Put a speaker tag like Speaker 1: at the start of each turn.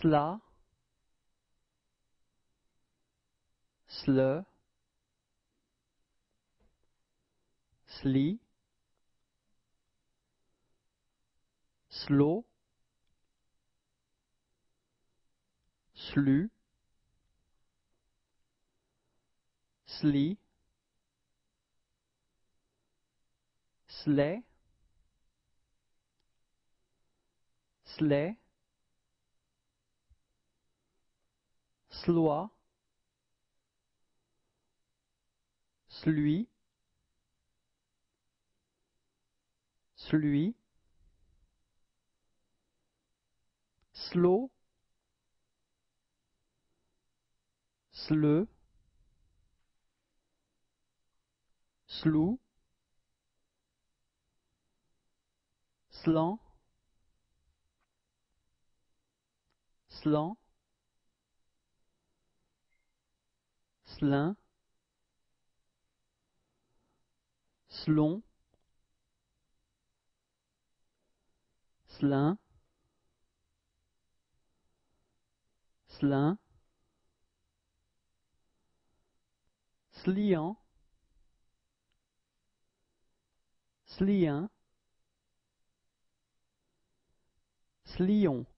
Speaker 1: cela, sle, sli, slow, slu, sli, slay, slay, sloie, slui, slui, slow, sleu, slou, slan, slan, slin, slon, slin, slin, sliant, sliant, slion.